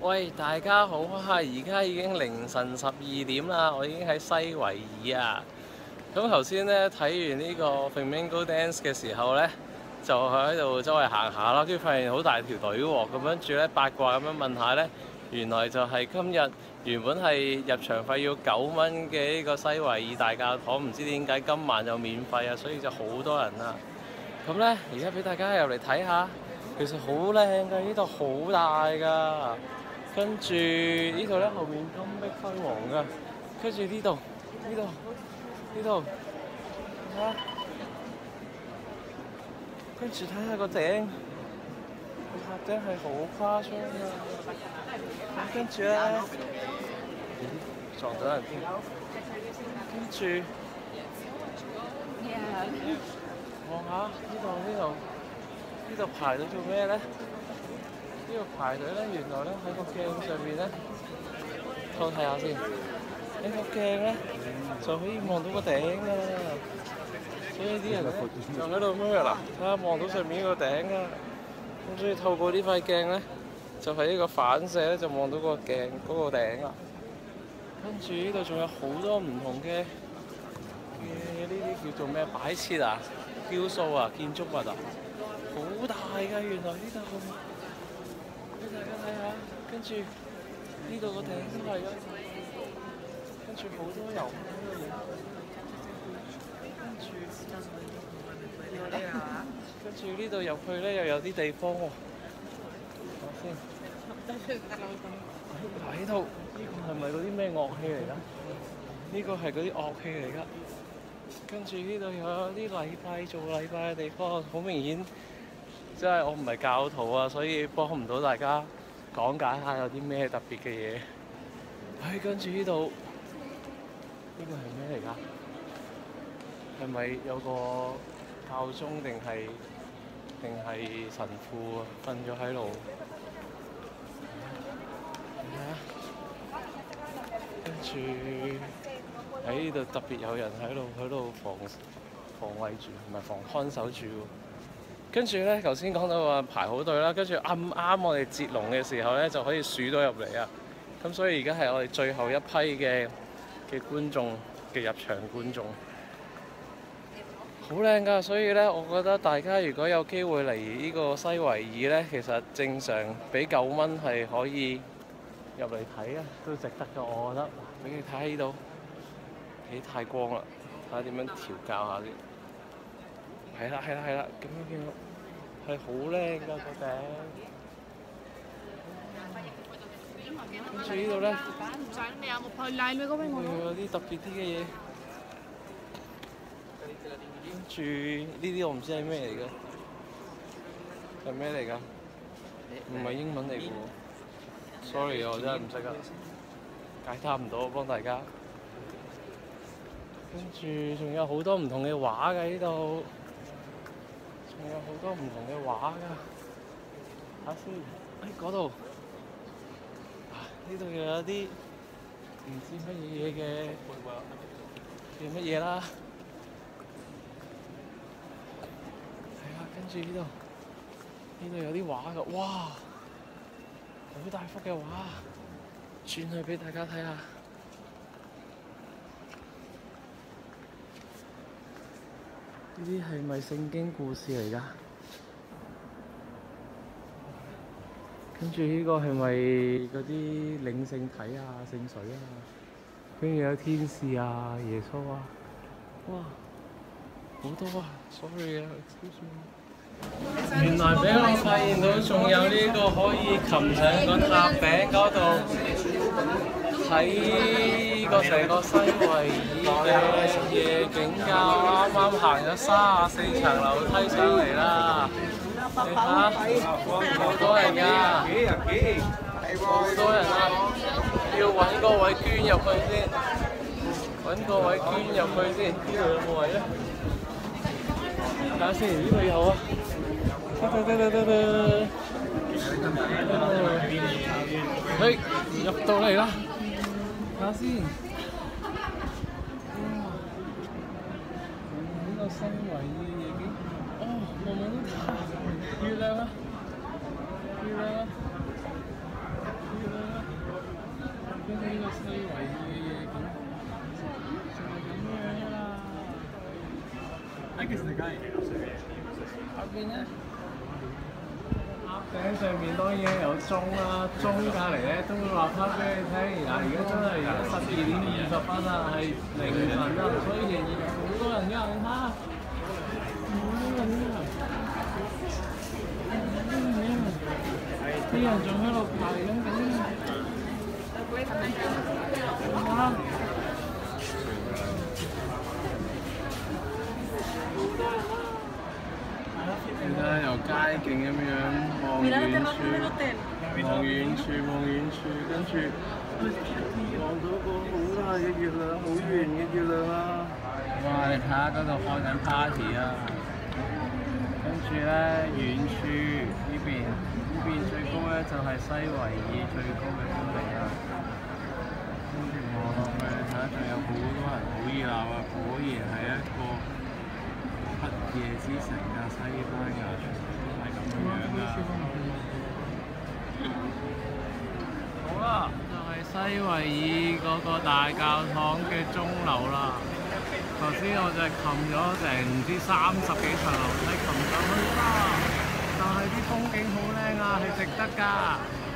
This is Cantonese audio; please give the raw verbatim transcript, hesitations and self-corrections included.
喂，大家好啊！而家已經凌晨十二點啦，我已經喺西維爾啊。咁頭先咧睇完呢個 Flamingo Dance 嘅時候咧，就喺度周圍行下啦，跟住發現好大條隊喎。咁跟住咧八卦咁樣問下咧，原來就係今日原本係入場費要九蚊嘅呢個西維爾大教堂，唔知點解今晚就免費啊，所以就好多人啊。咁咧，而家俾大家入嚟睇下，其實好靚㗎，呢度好大㗎。跟住呢度咧，後面金碧輝煌㗎。跟住呢度，呢度，呢度，睇下。跟住睇下個頂，個塔頂係好誇張㗎。跟住咧，撞到人添。跟住，望下呢度呢度，呢度排隊做咩咧？呢個排隊咧，原來咧喺個鏡上面咧，偷睇下先。呢個鏡咧就可以望到個頂㗎啦。所以啲人咧就喺度咩啦？睇下望到上面呢個頂啊。咁所以透過呢塊鏡咧，就係呢個反射咧，就望到個鏡嗰個頂啦。跟住呢度仲有好多唔同嘅嘅呢啲叫做咩擺設啊、雕塑啊、建築物啊，好大㗎！原來呢度。俾大家睇下，跟住呢度個頂都係嘅，跟住好多油喺度影，跟住跟住呢度入去咧又有啲地方喎，睇先。嗱呢度呢個係咪嗰啲咩樂器嚟㗎？呢個係嗰啲樂器嚟㗎。跟住呢度又有啲禮拜做禮拜嘅地方，好明顯。即係我唔係教徒啊，所以幫唔到大家講解下有啲咩特別嘅嘢。唉，跟住呢度呢個係咩嚟㗎？係咪有個教宗定係定係神父啊？瞓咗喺度。睇下，跟住喺呢度特別有人喺度喺度防防衞住，唔係防看守住喎。跟住咧，頭先講到話排好隊啦，跟住啱啱我哋截龍嘅時候咧，就可以數到入嚟啊！咁所以而家係我哋最後一批嘅嘅觀眾嘅入場觀眾，好靚㗎！所以咧，我覺得大家如果有機會嚟呢個西維爾咧，其實正常俾九蚊係可以入嚟睇啊，都值得㗎，我覺得。俾你睇下呢度幾太光啦，睇下點樣調教下先。係啦係啦係啦，咁樣見到係好靚㗎個頂。跟住呢度咧，會有啲特別啲嘅嘢。跟住呢啲我唔知係咩嚟㗎，係咩嚟㗎？唔係英文嚟㗎喎。Sorry 啊，我真係唔識啊，解答唔到，幫大家。跟住仲有好多唔同嘅畫㗎呢度。仲有好多唔同嘅畫㗎，睇下先。誒嗰度，啊呢度又有啲唔知乜嘢嘅嘅乜嘢啦。係啊，跟住呢度，呢度有啲畫㗎，哇！好大幅嘅畫，轉去俾大家睇下。呢啲係咪聖經故事嚟㗎？跟住呢個係咪嗰啲領聖體啊、聖水啊？跟住有天使啊、耶穌啊，哇，好多啊 ！Sorry 啊 ，excuse me。原來俾我發現到仲有呢個可以擒上個塔頂嗰度睇個成個西維爾嘅夜景㗎，啱啱行咗三十四層樓梯上嚟啦，你睇下，好多人㗎，好多人啊！要揾個位捐入去先，揾個位捐入去先，呢度有冇位咧？睇下先，呢度有啊！得得得得得，嘿，入到嚟啦！睇下先，哇！呢個西維爾夜景，哦，望望啲月亮啊，月亮啊，月亮。 西維爾嘅夜景，就係咁樣啦。喺其實你梗係下邊咧，鴨頂上面當然有鐘啦，鐘隔離咧都會話翻俾你聽。嗱，而家真係而家十二點二十分啦，係凌晨啊，所以仍然有好多人㗎，你睇下，好多人㗎。啲人仲喺度排緊緊，哇！你睇下由街景咁樣望遠處，望遠處，望遠處，跟住望到個好大嘅月亮，好圓嘅月亮啊！哇！你睇下嗰度開緊 party 啊！跟住咧遠處呢邊。呢邊最高咧就係西維爾最高嘅峰頂啦，跟住望落去睇下仲有好多人，好熱鬧啊！果然係一個黑夜之城啊，西班牙全部都係咁樣啊！好啦，就係西維爾嗰個大教堂嘅鐘樓啦。頭先我就係擒咗成唔知三十幾層樓梯擒上去啦。但係啲風景好靚啊，係值得㗎。